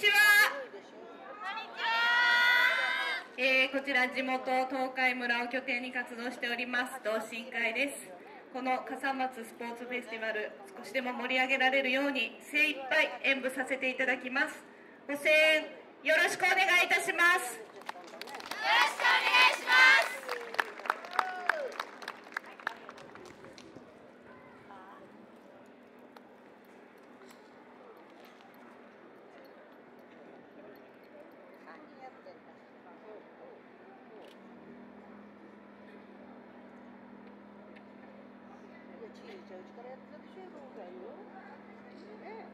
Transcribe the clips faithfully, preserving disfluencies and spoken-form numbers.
ちは。えー、こちら地元東海村を拠点に活動しております同心会です。この笠松スポーツフェスティバル、少しでも盛り上げられるように精一杯演舞させていただきます。ご声援よろしくお願いいたします。よろしくお願いします。 うちからやってたでしょ、今回よ。ね。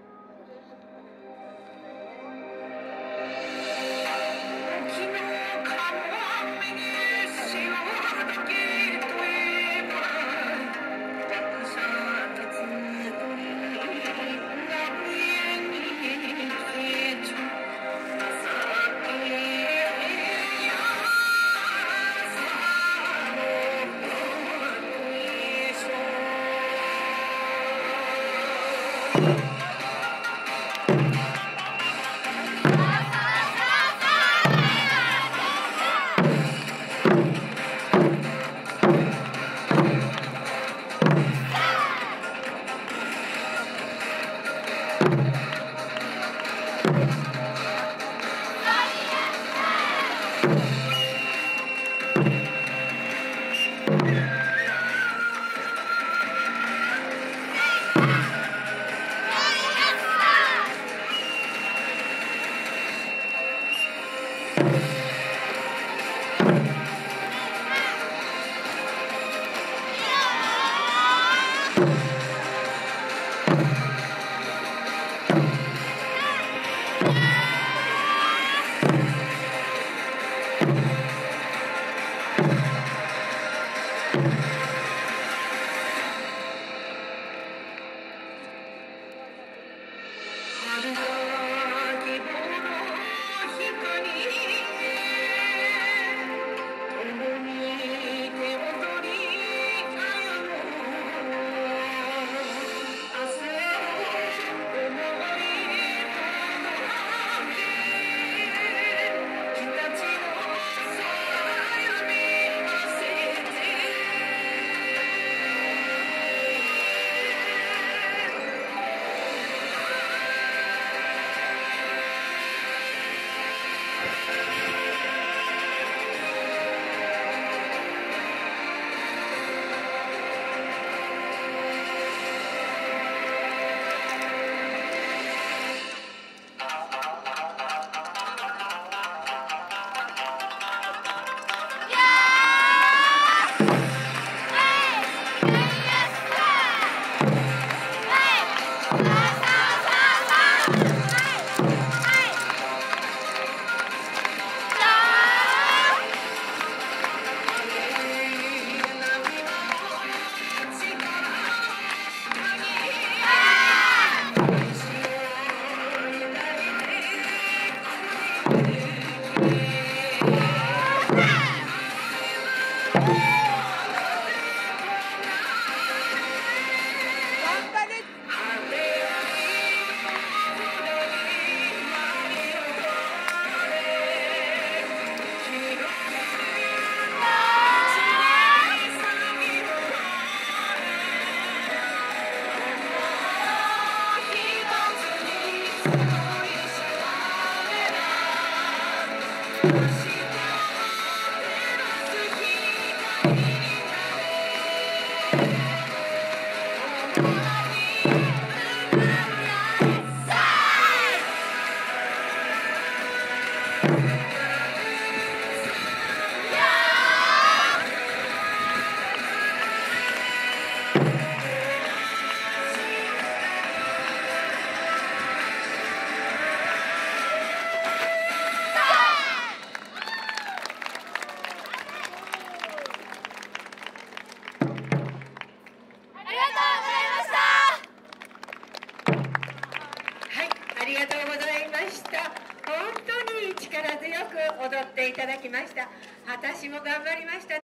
ありがとうございました。本当に力強く踊っていただきました。私も頑張りました。